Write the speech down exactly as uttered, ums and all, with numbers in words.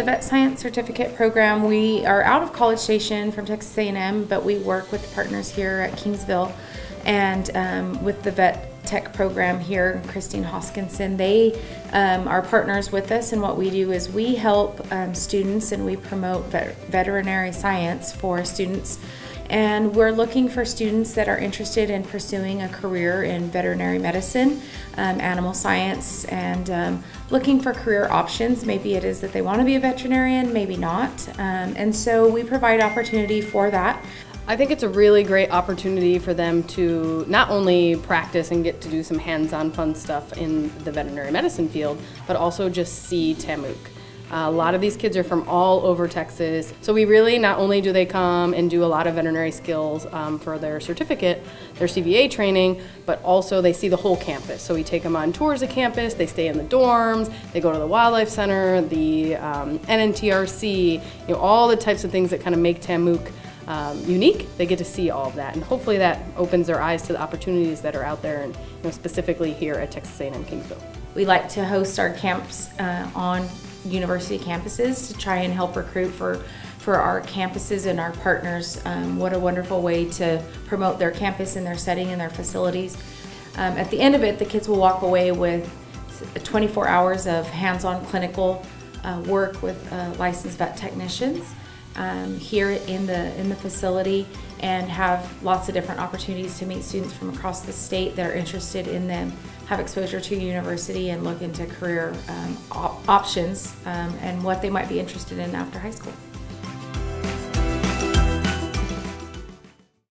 Vet Science Certificate Program, we are out of College Station from Texas A and M, but we work with partners here at Kingsville and um, with the Vet Tech program here, Christine Hoskinson. They um, are partners with us, and what we do is we help um, students and we promote vet veterinary science for students. And we're looking for students that are interested in pursuing a career in veterinary medicine, um, animal science, and um, looking for career options. Maybe it is that they want to be a veterinarian, maybe not. Um, and so we provide opportunity for that. I think it's a really great opportunity for them to not only practice and get to do some hands-on fun stuff in the veterinary medicine field, but also just see Tamuk. Uh, a lot of these kids are from all over Texas, so we really, not only do they come and do a lot of veterinary skills um, for their certificate, their C V A training, but also they see the whole campus. So we take them on tours of campus, they stay in the dorms, they go to the wildlife center, the um, N N T R C, you know, all the types of things that kind of make Tamuk Um, unique. They get to see all of that, and hopefully that opens their eyes to the opportunities that are out there, and you know, specifically here at Texas A and M Kingsville. We like to host our camps uh, on university campuses to try and help recruit for for our campuses and our partners. Um, what a wonderful way to promote their campus and their setting and their facilities. Um, at the end of it, the kids will walk away with twenty-four hours of hands-on clinical uh, work with uh, licensed vet technicians Um, here in the in the facility, and have lots of different opportunities to meet students from across the state that are interested in them, have exposure to university, and look into career um, op options um, and what they might be interested in after high school.